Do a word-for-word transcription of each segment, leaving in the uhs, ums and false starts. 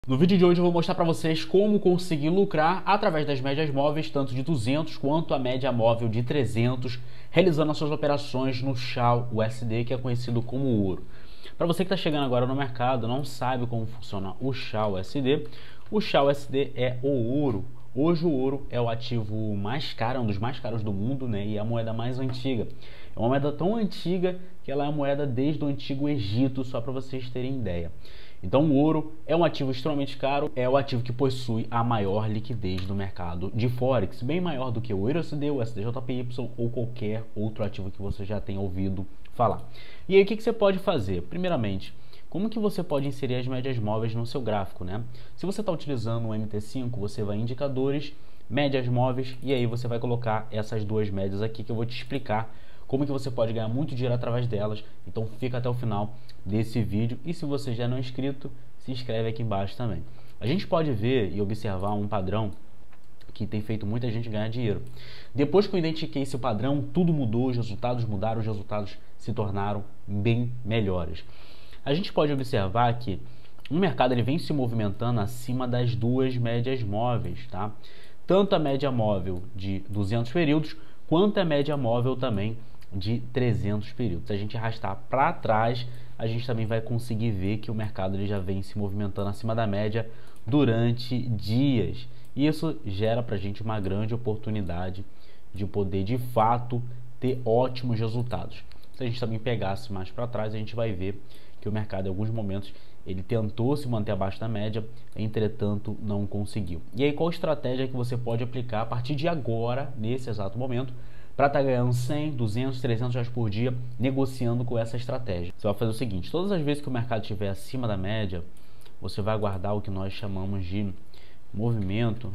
No vídeo de hoje eu vou mostrar para vocês como conseguir lucrar através das médias móveis, tanto de duzentos quanto a média móvel de trezentos, realizando as suas operações no S H A U S D, que é conhecido como ouro. Para você que está chegando agora no mercado, não sabe como funciona o S H A U S D, o S H A U S D é o ouro. Hoje o ouro é o ativo mais caro, é um dos mais caros do mundo, né? E é a moeda mais antiga. É uma moeda tão antiga que ela é a moeda desde o Antigo Egito, só para vocês terem ideia. Então o ouro é um ativo extremamente caro, é o ativo que possui a maior liquidez do mercado de Forex, bem maior do que o E U R U S D, o S D J P Y ou qualquer outro ativo que você já tenha ouvido falar. E aí o que, que você pode fazer? Primeiramente, como que você pode inserir as médias móveis no seu gráfico, né? Se você está utilizando o M T cinco, você vai em indicadores, médias móveis, e aí você vai colocar essas duas médias aqui que eu vou te explicar como que você pode ganhar muito dinheiro através delas. Então fica até o final desse vídeo, e se você já não é inscrito, se inscreve aqui embaixo também. A gente pode ver e observar um padrão que tem feito muita gente ganhar dinheiro. Depois que eu identifiquei esse padrão, tudo mudou, os resultados mudaram, os resultados se tornaram bem melhores. A gente pode observar que o mercado ele vem se movimentando acima das duas médias móveis, tá? Tanto a média móvel de duzentos períodos, quanto a média móvel também de trezentos períodos. Se a gente arrastar para trás, a gente também vai conseguir ver que o mercado ele já vem se movimentando acima da média durante dias. E isso gera para a gente uma grande oportunidade de poder, de fato, ter ótimos resultados. Se a gente também pegasse mais para trás, a gente vai ver que o mercado, em alguns momentos, ele tentou se manter abaixo da média, entretanto, não conseguiu. E aí, qual estratégia que você pode aplicar a partir de agora, nesse exato momento, para estar ganhando cem, duzentos, trezentos reais por dia negociando com essa estratégia? Você vai fazer o seguinte: todas as vezes que o mercado estiver acima da média, você vai aguardar o que nós chamamos de movimento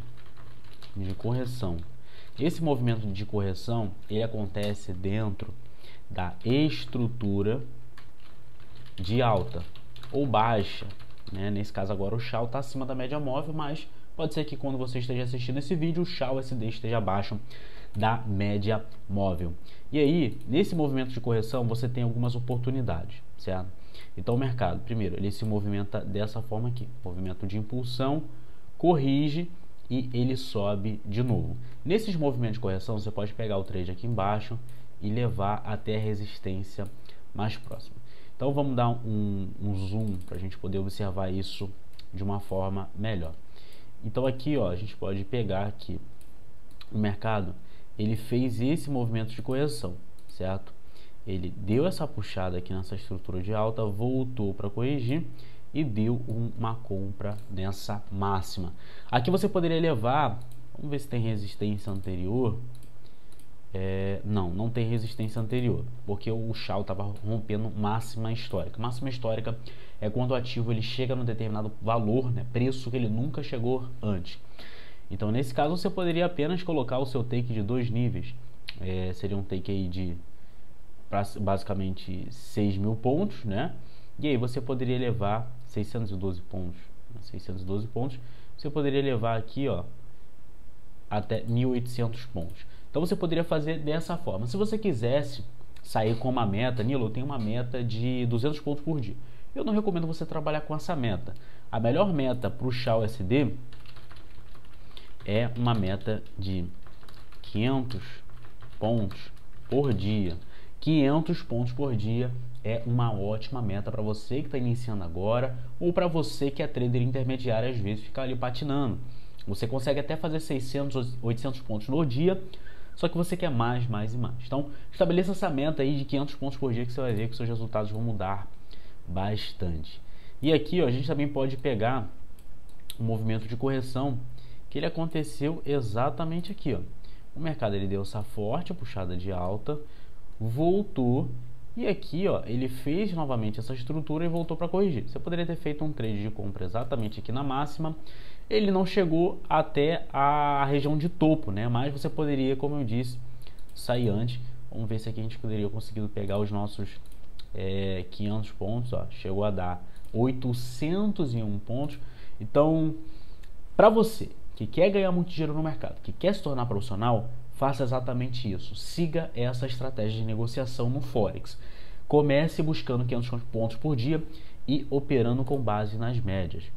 de correção. Esse movimento de correção, ele acontece dentro da estrutura de alta ou baixa, né? Nesse caso agora o S H A U está acima da média móvel, mas pode ser que quando você esteja assistindo esse vídeo, o S H A U S D esteja abaixo da média móvel. E aí, nesse movimento de correção, você tem algumas oportunidades, certo? Então o mercado, primeiro, ele se movimenta dessa forma aqui, movimento de impulsão, corrige e ele sobe de novo. Nesses movimentos de correção, você pode pegar o trade aqui embaixo e levar até a resistência mais próxima. Então vamos dar um, um zoom para a gente poder observar isso de uma forma melhor. Então aqui, ó, a gente pode pegar aqui o mercado, ele fez esse movimento de correção, certo? Ele deu essa puxada aqui nessa estrutura de alta, voltou para corrigir e deu uma compra nessa máxima. Aqui você poderia levar, vamos ver se tem resistência anterior. É, não, não tem resistência anterior, porque o S H A U estava rompendo máxima histórica. Máxima histórica é quando o ativo ele chega num determinado valor, né, preço que ele nunca chegou antes. Então, nesse caso, você poderia apenas colocar o seu take de dois níveis. É, seria um take aí de basicamente seis mil pontos, né? E aí você poderia levar seiscentos e doze pontos. seiscentos e doze pontos. Você poderia levar aqui, ó, até mil e oitocentos pontos. Então você poderia fazer dessa forma. Se você quisesse sair com uma meta, Nilo, eu tenho uma meta de duzentos pontos por dia. Eu não recomendo você trabalhar com essa meta. A melhor meta para o S H A U S D é uma meta de quinhentos pontos por dia. quinhentos pontos por dia é uma ótima meta para você que está iniciando agora, ou para você que é trader intermediário, às vezes fica ali patinando. Você consegue até fazer seiscentos, oitocentos pontos no dia, só que você quer mais, mais e mais. Então, estabeleça essa meta aí de quinhentos pontos por dia, que você vai ver que seus resultados vão mudar bastante. E aqui, ó, a gente também pode pegar um movimento de correção que ele aconteceu exatamente aqui, ó. O mercado ele deu essa forte puxada de alta, voltou e aqui, ó, ele fez novamente essa estrutura e voltou para corrigir. Você poderia ter feito um trade de compra exatamente aqui na máxima. Ele não chegou até a região de topo, né? Mas você poderia, como eu disse, sair antes. Vamos ver se aqui a gente poderia conseguir pegar os nossos é, quinhentos pontos, ó. Chegou a dar oitocentos e um pontos. Então, para você que quer ganhar muito dinheiro no mercado, que quer se tornar profissional, faça exatamente isso. Siga essa estratégia de negociação no Forex. Comece buscando quinhentos pontos por dia e operando com base nas médias.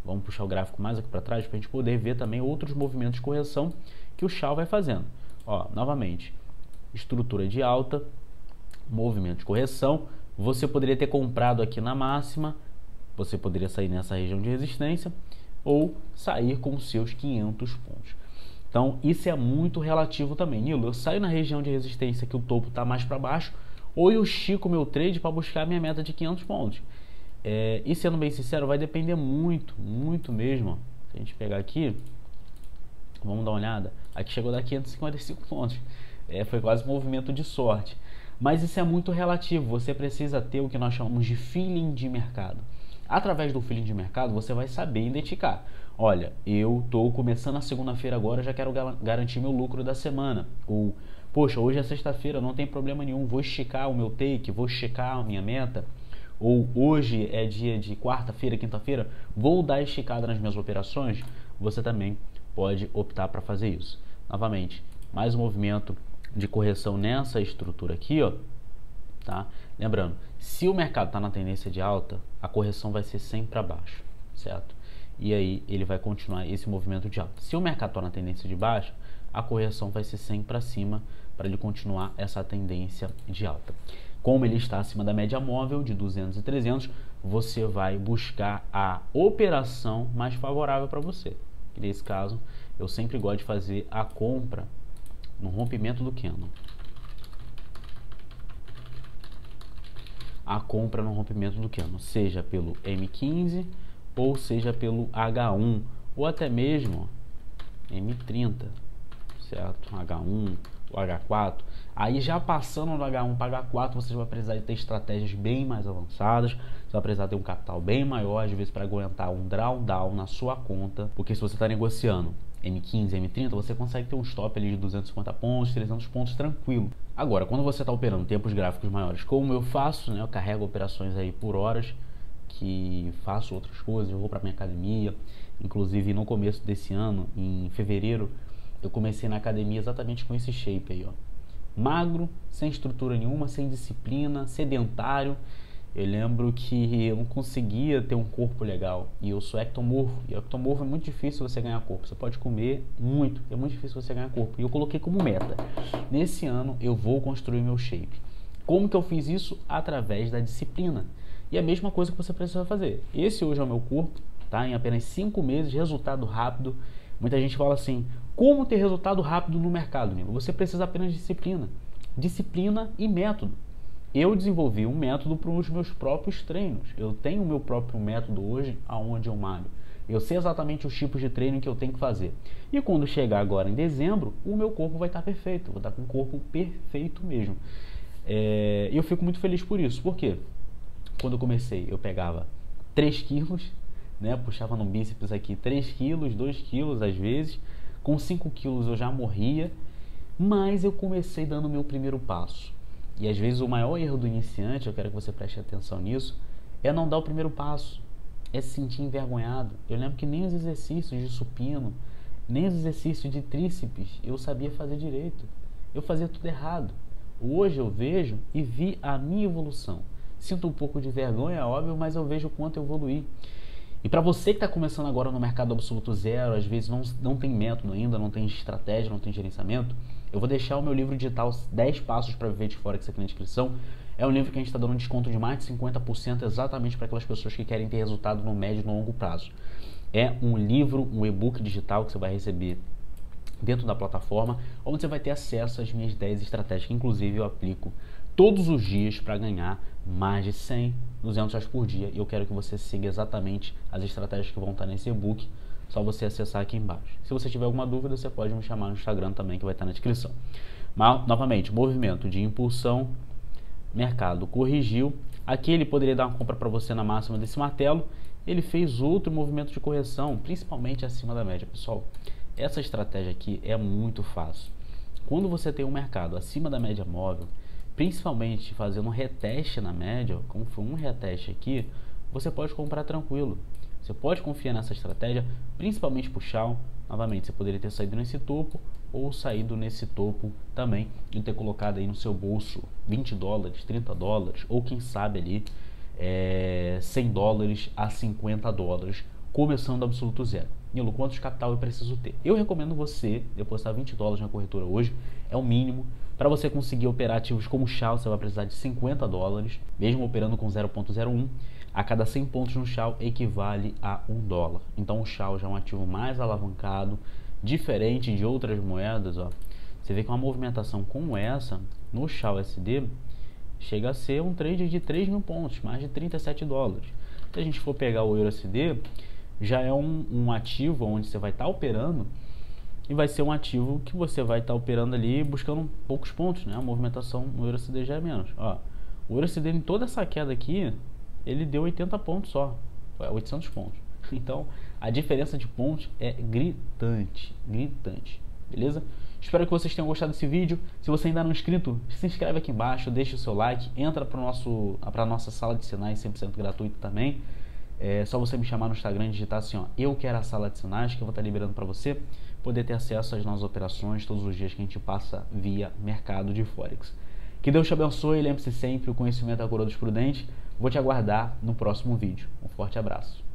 Vamos puxar o gráfico mais aqui para trás para a gente poder ver também outros movimentos de correção que o Shao vai fazendo. Ó, novamente, estrutura de alta, movimento de correção. Você poderia ter comprado aqui na máxima, você poderia sair nessa região de resistência ou sair com os seus quinhentos pontos. Então, isso é muito relativo também. Nilo, eu saio na região de resistência que o topo está mais para baixo, ou eu estico meu trade para buscar a minha meta de quinhentos pontos. É, e sendo bem sincero, vai depender muito, muito mesmo. Ó. Se a gente pegar aqui, vamos dar uma olhada. Aqui chegou a dar quinhentos e cinquenta e cinco pontos. É, foi quase um movimento de sorte. Mas isso é muito relativo. Você precisa ter o que nós chamamos de feeling de mercado. Através do feeling de mercado, você vai saber identificar. Olha, eu estou começando a segunda-feira agora, já quero garantir meu lucro da semana. Ou, poxa, hoje é sexta-feira, não tem problema nenhum, vou esticar o meu take, vou esticar a minha meta. Ou hoje é dia de quarta-feira, quinta-feira, vou dar esticada nas minhas operações. Você também pode optar para fazer isso. Novamente, mais um movimento de correção nessa estrutura aqui, ó. Tá? Lembrando, se o mercado está na tendência de alta, a correção vai ser sempre para baixo, certo? E aí ele vai continuar esse movimento de alta. Se o mercado está na tendência de baixa, a correção vai ser sempre para cima para ele continuar essa tendência de alta. Como ele está acima da média móvel de duzentos e trezentos, você vai buscar a operação mais favorável para você. Nesse caso, eu sempre gosto de fazer a compra no rompimento do candle. A compra no rompimento do candle, seja pelo M quinze ou seja pelo H um ou até mesmo M trinta, certo? H um ou H quatro. Aí já passando do H um para H quatro, você vai precisar de ter estratégias bem mais avançadas, você vai precisar ter um capital bem maior, às vezes para aguentar um drawdown na sua conta, porque se você está negociando M quinze, M trinta, você consegue ter um stop ali de duzentos e cinquenta pontos, trezentos pontos tranquilo. Agora, quando você está operando tempos gráficos maiores, como eu faço, né, eu carrego operações aí por horas, que faço outras coisas, eu vou para minha academia, inclusive no começo desse ano, em fevereiro, eu comecei na academia exatamente com esse shape aí, ó. Magro, sem estrutura nenhuma, sem disciplina, sedentário. Eu lembro que eu não conseguia ter um corpo legal. E eu sou ectomorfo. E ectomorfo é muito difícil você ganhar corpo. Você pode comer muito, é muito difícil você ganhar corpo. E eu coloquei como meta: nesse ano eu vou construir meu shape. Como que eu fiz isso? Através da disciplina. E a mesma coisa que você precisa fazer. Esse hoje é o meu corpo, tá? Em apenas cinco meses, resultado rápido. Muita gente fala assim: como ter resultado rápido no mercado, Nilo? Você precisa apenas de disciplina. Disciplina e método. Eu desenvolvi um método para os meus próprios treinos. Eu tenho o meu próprio método hoje aonde eu malho. Eu sei exatamente os tipos de treino que eu tenho que fazer. E quando chegar agora em dezembro, o meu corpo vai estar perfeito. Eu vou estar com um corpo perfeito mesmo. É, eu fico muito feliz por isso. Por quê? Quando eu comecei, eu pegava três quilos, né? Puxava no bíceps aqui três quilos, dois quilos às vezes. Com cinco quilos eu já morria. Mas eu comecei dando o meu primeiro passo. E às vezes o maior erro do iniciante, eu quero que você preste atenção nisso, é não dar o primeiro passo, é se sentir envergonhado. Eu lembro que nem os exercícios de supino, nem os exercícios de tríceps eu sabia fazer direito. Eu fazia tudo errado. Hoje eu vejo e vi a minha evolução. Sinto um pouco de vergonha, é óbvio, mas eu vejo o quanto eu evoluí. E para você que está começando agora no mercado absoluto zero, às vezes não, não tem método ainda, não tem estratégia, não tem gerenciamento, eu vou deixar o meu livro digital dez passos para viver de fora, que isso aqui na descrição. É um livro que a gente está dando um desconto de mais de cinquenta por cento exatamente para aquelas pessoas que querem ter resultado no médio e no longo prazo. É um livro, um e-book digital que você vai receber dentro da plataforma, onde você vai ter acesso às minhas dez estratégias, que inclusive eu aplico todos os dias para ganhar mais de cem, duzentos reais por dia. E eu quero que você siga exatamente as estratégias que vão estar nesse e-book. Só você acessar aqui embaixo. Se você tiver alguma dúvida, você pode me chamar no Instagram também, que vai estar na descrição. Mas, novamente, movimento de impulsão, mercado corrigiu. Aqui ele poderia dar uma compra para você na máxima desse martelo. Ele fez outro movimento de correção, principalmente acima da média. Pessoal, essa estratégia aqui é muito fácil. Quando você tem um mercado acima da média móvel, principalmente fazendo um reteste na média, como foi um reteste aqui, você pode comprar tranquilo. Você pode confiar nessa estratégia, principalmente para o Shao. Novamente, você poderia ter saído nesse topo ou saído nesse topo também e ter colocado aí no seu bolso vinte dólares, trinta dólares ou quem sabe ali é, cem dólares a cinquenta dólares começando absoluto zero. Nilo, quantos capital eu preciso ter? Eu recomendo você depositar vinte dólares na corretora hoje, é o mínimo. Para você conseguir operar ativos como o S H A U, você vai precisar de cinquenta dólares, mesmo operando com zero vírgula zero um. A cada cem pontos no S H A U equivale a um dólar. Então o S H A U já é um ativo mais alavancado, diferente de outras moedas. Ó. Você vê que uma movimentação como essa, no S H A U S D, chega a ser um trade de três mil pontos, mais de trinta e sete dólares. Se a gente for pegar o E U S D, já é um, um ativo onde você vai estar tá operando e vai ser um ativo que você vai estar tá operando ali buscando poucos pontos, né? A movimentação no E U S D já é menos. Ó, o E U S D em toda essa queda aqui, ele deu oitenta pontos só, oitocentos pontos. Então, a diferença de pontos é gritante, gritante, beleza? Espero que vocês tenham gostado desse vídeo. Se você ainda não é inscrito, se inscreve aqui embaixo, deixa o seu like, entra para a nossa sala de sinais cem por cento gratuito também. É só você me chamar no Instagram e digitar assim, ó, eu quero a sala de sinais, que eu vou estar liberando para você poder ter acesso às nossas operações todos os dias que a gente passa via mercado de Forex. Que Deus te abençoe, lembre-se sempre, o conhecimento é a coroa dos prudentes. Vou te aguardar no próximo vídeo. Um forte abraço.